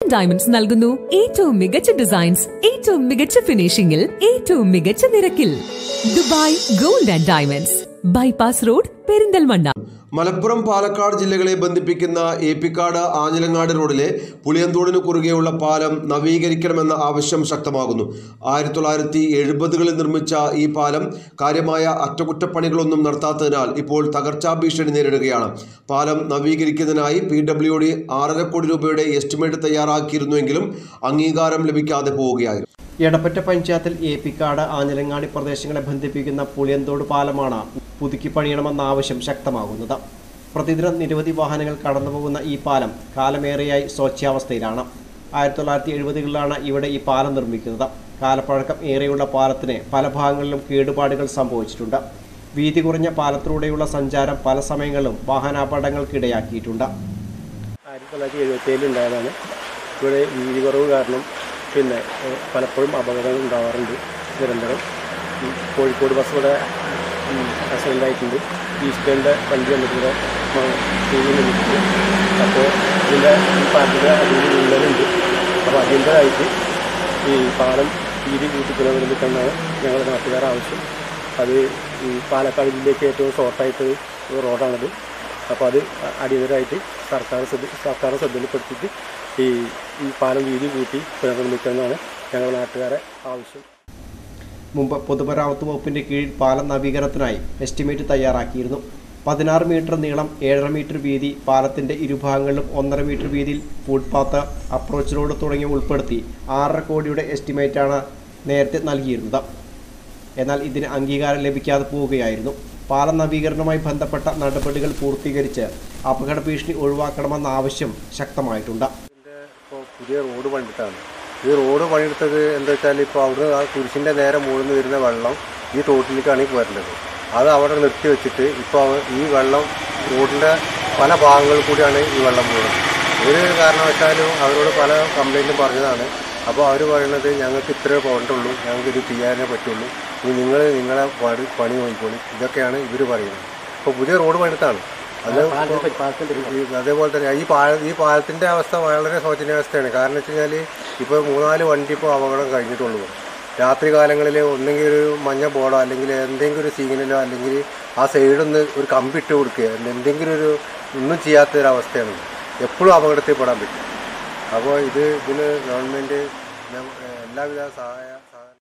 Diamonds നൽകുന്നു ഏറ്റവും മികച്ച ഡിസൈൻസ്, ഏറ്റവും മികച്ച ഫിനിഷിംഗിൽ, ഏറ്റവും മികച്ച നിരക്കിൽ. Dubai gold and diamonds, bypass road, Perinthalmanna. Malappuram Palakkad ജില്ലകളെ ബന്ധിപ്പിക്കുന്ന ഏപ്പിക്കാട് ആഞ്ഞിലങ്ങാട് റോഡിലെ പുളിയന്തോടിന് കുറുകെയുള്ള പാലം നവീകരിക്കണമെന്ന ആവശ്യം ശക്തമാകുന്നു. 1970കളിൽ നിർമ്മിച്ച ഈ പാലം കാര്യമായ അറ്റകുറ്റപ്പണികളൊന്നും നടത്താത്തതിനാൽ ഇപ്പോൾ തകർച്ചാ ഭീഷണി നേരിടുകയാണ്. പാലം നവീകരിക്കുന്നതിനായി PWD 6.5 കോടി രൂപയുടെ എസ്റ്റിമേറ്റ് തയ്യാറാക്കിയിരുന്നുവെങ്കിലും അംഗീകാരം ലഭിക്കാതെ പോവുകയായിരുന്നു. എടപ്പറ്റ പഞ്ചായത്തിൽ ഏപ്പിക്കാട് ആഞ്ഞിലങ്ങാടി പ്രദേശങ്ങളെ ബന്ധിപ്പിക്കുന്ന പുളിയന്തോട് പാലമാണ് പുതുക്കി പണിയണമെന്ന ആവശ്യം ശക്തമാകുന്നത്. പ്രതിദിനം നിരവധി വാഹനങ്ങൾ കടന്നുപോകുന്ന ഈ പാലം കാലമേറെയായി ശോച്യാവസ്ഥയിലാണ്. 1970കളിലാണ് ഇവിടെ ഈ പാലം നിർമ്മിക്കുന്നത്. കാലപ്പഴക്കം ഏറെയുള്ള പാലത്തിന് പല ഭാഗങ്ങളിലും കേടുപാടുകൾ സംഭവിച്ചിട്ടുണ്ട്. വീതി കുറഞ്ഞ പാലത്തിലൂടെയുള്ള സഞ്ചാരം പല സമയങ്ങളിലും വാഹനാപകടങ്ങൾക്കിടയാക്കിയിട്ടുണ്ട്. 1977 ഉണ്ടായതാണ്. ഇവിടെ വീതി കുറവ് കാരണം പലപ്പോഴും അപകടങ്ങൾ ഉണ്ടാവാറുണ്ട്. നിരന്തരം കോഴിക്കോട് ബസ് ഇവിടെ ആക്സിഡൻ്റ് ആയിട്ടുണ്ട്. ഈസ്റ്റേണിൻ്റെ വണ്ടി വന്നിട്ട് നിന്നിട്ടുണ്ട്. അപ്പോൾ ഇതിൻ്റെ പാലത്തിൻ്റെ അതിൽ വിള്ളലുണ്ട്. അപ്പോൾ അതിൻ്റെതായിട്ട് ഈ പാലം വീതി കൂട്ടി പുനർനിർമ്മിക്കണമെന്നാണ് ഞങ്ങളുടെ നാട്ടുകാരുടെ ആവശ്യം. അത് ഈ പാലക്കാട് ജില്ലയ്ക്ക് ഏറ്റവും ഷോർട്ടായിട്ട് റോഡാണത്. അപ്പോൾ അത് അടിയന്തരമായിട്ട് സർക്കാർ ശ്രദ്ധയിൽപ്പെടുത്തിയിട്ട് ഈ പാലം വീതി കൂട്ടി പുനർനിർമ്മിക്കണമെന്നാണ് ഞങ്ങളുടെ നാട്ടുകാരെ ആവശ്യം. മുമ്പ് പൊതുമരാമത്ത് വകുപ്പിൻ്റെ കീഴിൽ പാലം നവീകരണത്തിനായി എസ്റ്റിമേറ്റ് തയ്യാറാക്കിയിരുന്നു. 16 മീറ്റർ നീളം, 7.5 മീറ്റർ വീതി, പാലത്തിൻ്റെ ഇരുഭാഗങ്ങളിലും 1.5 മീറ്റർ വീതിയിൽ ഫുട്പാത്ത്, അപ്രോച്ച് റോഡ് തുടങ്ങിയവ ഉൾപ്പെടുത്തി 6.5 കോടിയുടെ എസ്റ്റിമേറ്റാണ് നേരത്തെ നൽകിയിരുന്നത്. എന്നാൽ ഇതിന് അംഗീകാരം ലഭിക്കാതെ പോവുകയായിരുന്നു. പാലം നവീകരണവുമായി ബന്ധപ്പെട്ട നടപടികൾ പൂർത്തീകരിച്ച് അപകട ഭീഷണി ഒഴിവാക്കണമെന്ന ആവശ്യം ശക്തമായിട്ടുണ്ട്. പുതിയ റോഡ് പണിതാണ്. ഈ റോഡ് പണിയെടുത്തത് എന്താ വെച്ചാൽ ഇപ്പോൾ അവിടെ ആ കുരിശിൻ്റെ നേരെ മുകളിൽ വരുന്ന വെള്ളം ഈ തോട്ടിലേക്കാണ് ഈ വരേണ്ടത്. അത് അവിടെ നിർത്തി വെച്ചിട്ട് ഇപ്പോൾ ഈ വെള്ളം റോഡിൻ്റെ പല ഭാഗങ്ങളിൽ കൂടിയാണ് ഈ വെള്ളം പോകുന്നത്. ഒരു കാരണവശാലും അവരോട് പല കംപ്ലൈൻറ്റും പറഞ്ഞതാണ്. അപ്പോൾ അവർ പറയുന്നത് ഞങ്ങൾക്ക് ഇത്രേ പോകണ്ടുള്ളൂ, ഞങ്ങൾക്ക് ഇത് ചെയ്യാനേ പറ്റുള്ളൂ, നിങ്ങളെ പണി നോക്കിക്കോളി, ഇതൊക്കെയാണ് ഇവർ പറയുന്നത്. ഇപ്പോൾ പുതിയ റോഡ് പണിത്താണ്. അതേപോലെ തന്നെ ഈ പാലത്തിൻ്റെ അവസ്ഥ വളരെ ശോചനീയാവസ്ഥയാണ്. കാരണം വെച്ച് കഴിഞ്ഞാൽ ഇപ്പോൾ 3-4 വണ്ടി ഇപ്പോൾ അപകടം കഴിഞ്ഞിട്ടുള്ളൂ. രാത്രി കാലങ്ങളിൽ ഒന്നെങ്കിൽ ഒരു മഞ്ഞ ബോർഡോ അല്ലെങ്കിൽ എന്തെങ്കിലും ഒരു സിഗ്നലോ അല്ലെങ്കിൽ ആ സൈഡൊന്ന് ഒരു കമ്പിട്ട് കൊടുക്കുക, എന്തെങ്കിലും ഒന്നും ചെയ്യാത്തൊരവസ്ഥയാണ്. എപ്പോഴും അപകടത്തിൽ പെടാൻ പറ്റും. അപ്പോൾ ഇതിന് ഗവൺമെൻറ് എല്ലാവിധ സഹായ